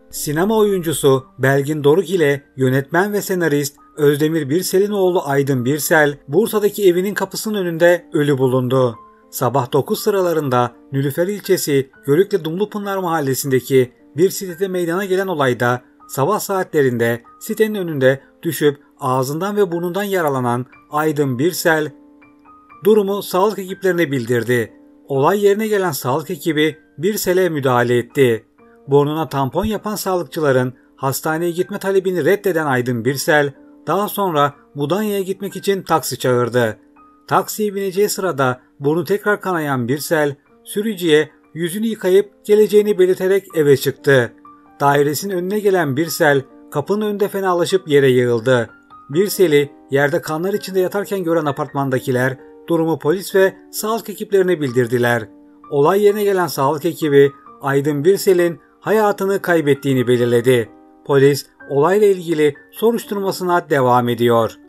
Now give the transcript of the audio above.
Sinema oyuncusu Belgin Doruk ile yönetmen ve senarist Özdemir Birsel'in oğlu Aydın Birsel, Bursa'daki evinin kapısının önünde ölü bulundu. Sabah 9 sıralarında Nilüfer ilçesi Görükle Dumlupınar mahallesindeki bir sitede meydana gelen olayda sabah saatlerinde sitenin önünde düşüp ağzından ve burnundan yaralanan Aydın Birsel durumu sağlık ekiplerine bildirdi. Olay yerine gelen sağlık ekibi Birsel'e müdahale etti. Burnuna tampon yapan sağlıkçıların hastaneye gitme talebini reddeden Aydın Birsel, daha sonra Mudanya'ya gitmek için taksi çağırdı. Taksiye bineceği sırada burnu tekrar kanayan Birsel, sürücüye yüzünü yıkayıp geleceğini belirterek eve çıktı. Dairesinin önüne gelen Birsel, kapının önünde fenalaşıp yere yığıldı. Birsel'i yerde kanlar içinde yatarken gören apartmandakiler durumu polis ve sağlık ekiplerine bildirdiler. Olay yerine gelen sağlık ekibi Aydın Birsel'in hayatını kaybettiğini belirledi. Polis olayla ilgili soruşturmasına devam ediyor.